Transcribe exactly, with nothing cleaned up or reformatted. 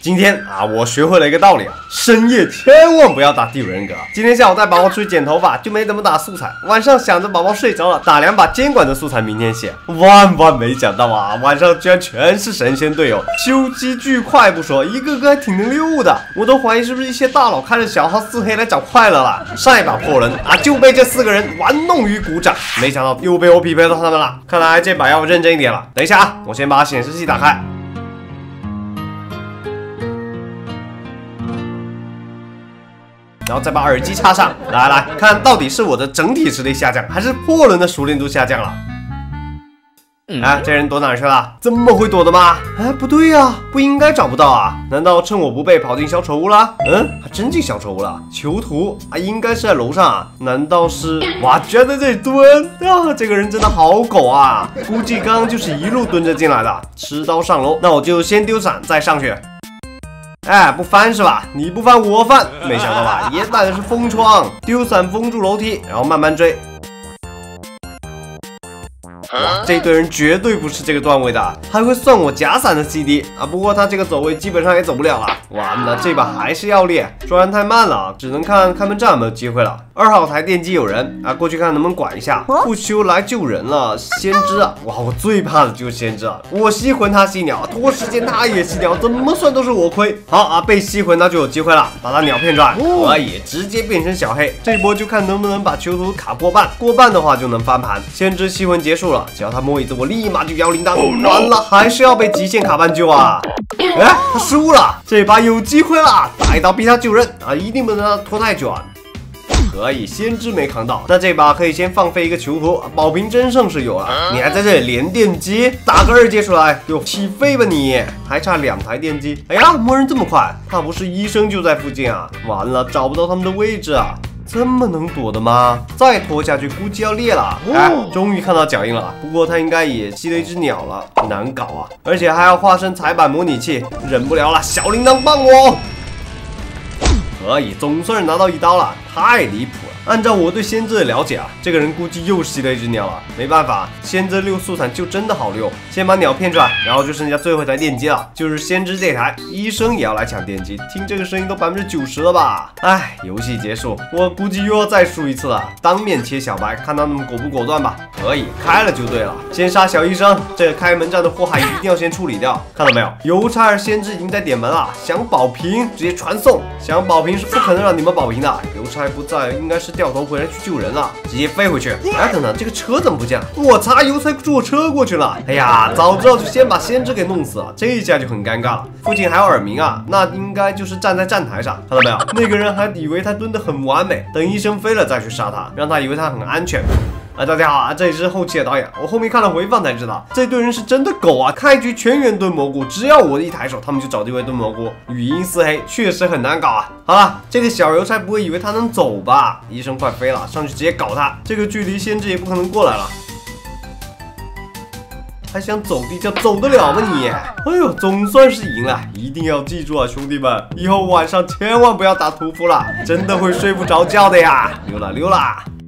今天啊，我学会了一个道理啊，深夜千万不要打第五人格。今天下午带宝宝出去剪头发，就没怎么打素材。晚上想着宝宝睡着了，打两把监管的素材明天写。万万没想到啊，晚上居然全是神仙队友，修机巨快不说，一个个还挺能溜的。我都怀疑是不是一些大佬开着小号四黑来找快乐了。上一把破人啊，就被这四个人玩弄于股掌，没想到又被我匹配到他们了。看来这把要认真一点了。等一下啊，我先把显示器打开。 然后再把耳机插上，来来看到底是我的整体实力下降，还是破人的熟练度下降了？哎，这人躲哪儿去了？这么会躲的吗？哎，不对呀、啊，不应该找不到啊？难道趁我不备跑进小丑屋了？嗯，还真进小丑屋了。囚徒啊，应该是在楼上啊？难道是？哇，居然在这里蹲啊！这个人真的好狗啊！估计刚刚就是一路蹲着进来的，持刀上楼。那我就先丢伞再上去。 哎，不翻是吧？你不翻我翻，没想到吧？也带的是封窗，丢伞封住楼梯，然后慢慢追。哇，这队人绝对不是这个段位的，还会算我假伞的 C D 啊！不过他这个走位基本上也走不了了。完了，这把还是要练，抓人太慢了，只能看开门战有没有机会了。二号台电机有人啊，过去看能不能管一下。不修来救人了，先知啊！哇，我最怕的就是先知啊！我吸魂他吸鸟，拖时间他也吸鸟，怎么算都是我亏。好啊，被吸魂那就有机会了，把他鸟骗转，可以直接变成小黑。这一波就看能不能把囚徒卡过半，过半的话就能翻盘。先知吸魂结束了。 只要他摸椅子，我立马就摇铃铛。完了，还是要被极限卡半救啊！哎，他输了，这把有机会了，打一刀逼他救人啊！一定不能让他拖太久啊！可以，先知没扛到，那这把可以先放飞一个囚徒，保平真胜是有了。你还在这里连电机，打个二阶出来，哟，起飞吧你！还差两台电机。哎呀，摸人这么快，怕不是医生就在附近啊？完了，找不到他们的位置啊！ 这么能躲的吗？再拖下去估计要裂了。哎，终于看到脚印了，不过他应该也吸了一只鸟了，难搞啊！而且还要化身彩版模拟器，忍不了了，小铃铛帮我！可以，总算是拿到一刀了，太离谱了。 按照我对先知的了解啊，这个人估计又吸了一只鸟了。没办法，先知溜速伞就真的好溜。先把鸟骗出来，然后就剩下最后一台电机了，就是先知这台。医生也要来抢电机，听这个声音都百分之九十了吧？哎，游戏结束，我估计又要再输一次了。当面切小白，看他们果不果断吧。可以，开了就对了。先杀小医生，这个开门战的祸害一定要先处理掉。看到没有？邮差儿先知已经在点门了，想保平直接传送，想保平是不可能让你们保平的。邮差不在，应该是。 掉头回来去救人了，直接飞回去。哎，等等，这个车怎么不见了？我擦，邮差坐车过去了。哎呀，早知道就先把先知给弄死了，这一下就很尴尬了。附近还有耳鸣啊，那应该就是站在站台上，看到没有？那个人还以为他蹲得很完美，等医生飞了再去杀他，让他以为他很安全。 啊，大家好啊，这里是后期的导演。我后面看了回放才知道，这队人是真的狗啊！开局全员蹲蘑菇，只要我一抬手，他们就找地位蹲蘑菇。语音四黑确实很难搞啊！好了，这个小邮差不会以为他能走吧？医生快飞了，上去直接搞他。这个距离先知也不可能过来了，还想走地窖走得了吗你？哎呦，总算是赢了！一定要记住啊，兄弟们，以后晚上千万不要打屠夫了，真的会睡不着觉的呀！溜了溜了。